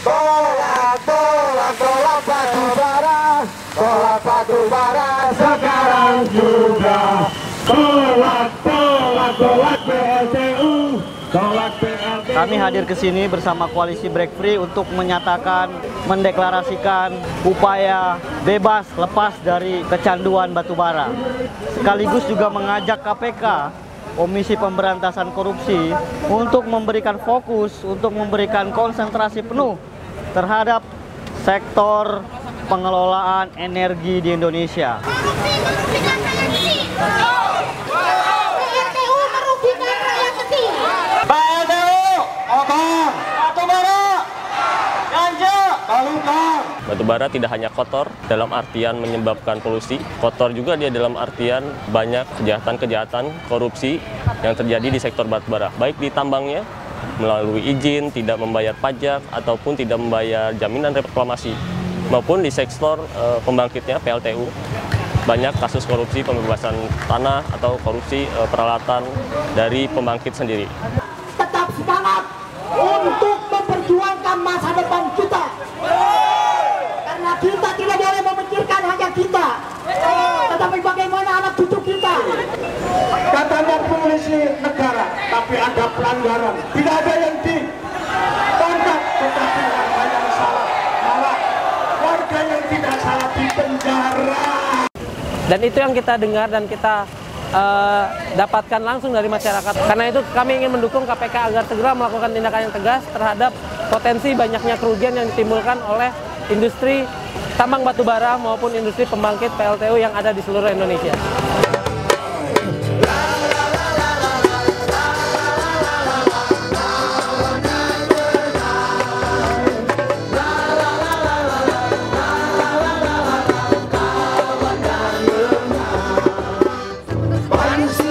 Tolak, tolak, tolak batu bara. Tolak batu bara sekarang juga. Tolak, tolak, tolak PLTU. Tolak PLTU. Kami hadir ke sini bersama Koalisi Break Free untuk menyatakan, mendeklarasikan upaya bebas lepas dari kecanduan batubara. Sekaligus juga mengajak KPK, Komisi Pemberantasan Korupsi, untuk memberikan fokus, untuk memberikan konsentrasi penuh terhadap sektor pengelolaan energi di Indonesia. Batubara tidak hanya kotor dalam artian menyebabkan polusi, kotor juga dia dalam artian banyak kejahatan-kejahatan korupsi yang terjadi di sektor batubara, baik di tambangnya melalui izin, tidak membayar pajak, ataupun tidak membayar jaminan reklamasi, maupun di sektor pembangkitnya PLTU. Banyak kasus korupsi pembebasan tanah atau korupsi peralatan dari pembangkit sendiri. Tetap semangat untuk memperjuangkan masa depan kita. Karena kita tidak boleh memikirkan hanya kita, tetapi bagaimana anak cucu kita. Katanya polisi negara, tapi ada pelanggaran. Tidak ada yang ditangkap, tetapi warga yang salah, malah warga yang tidak salah dipenjara. Dan itu yang kita dengar dan kita dapatkan langsung dari masyarakat. Karena itu kami ingin mendukung KPK agar segera melakukan tindakan yang tegas terhadap potensi banyaknya kerugian yang ditimbulkan oleh industri tambang batubara maupun industri pembangkit PLTU yang ada di seluruh Indonesia. Bangsa